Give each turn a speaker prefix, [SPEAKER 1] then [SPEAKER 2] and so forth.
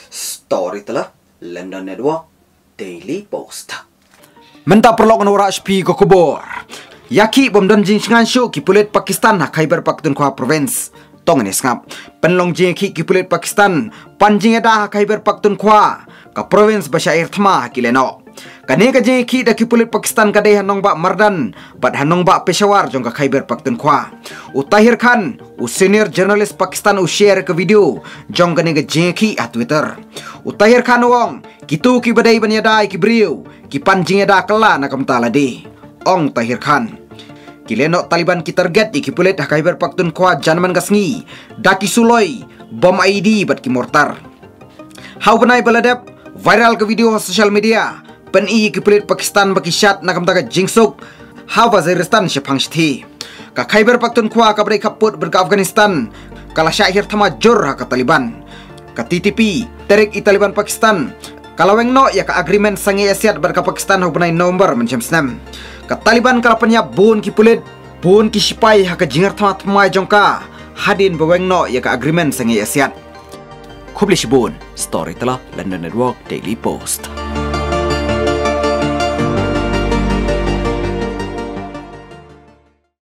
[SPEAKER 1] Story telah London Network Daily Post.
[SPEAKER 2] Menta perlok nora HP ko kubur. Yaki bom don jing nganshu ki pulit Pakistan ha Khyber Pakhtunkhwa province. Tong ni skap. Penlong jing ki pulit Pakistan panjing ada ha Khyber Pakhtunkhwa ka province Bashair thma ki leno. Kane ka jing ki da ki pulit Pakistan ka dei hanong ba Mardan bat hanong ba Peshawar jong ka Khyber Pakhtunkhwa. Tahir Khan senior journalist Pakistan share ke video jong kane ka jing ki a Twitter. Tahir Khan wong kitu ki badai banyadai ki brio ki panjing ada kala na kamtala di. Ong Tahir Khan kileno Taliban ki target ki pulit ha Khyber Pakhtunkhwa janman gasngi daki suloi bom ID bat ki mortar. How banai baladep viral ke video social media pen ki pulit Pakistan baki shat na kamta ka jingsuk how Waziristan shepang shthi ka Khyber Pakhtunkhwa ka brei kaput ber Afghanistan kala syahir thama jor ha ka Taliban ka TTP terik i Taliban Pakistan kalaweng no ya ka agreement sangi Asyad ber ka Pakistan ho banai November mencem snam ka Taliban kala penyap bun ki pulit bun ki sipai ha ka jingar thama thmai jongka hadin baweng no ya ka agreement sangi Asyad. Kublish bun story telah London Network Daily Post.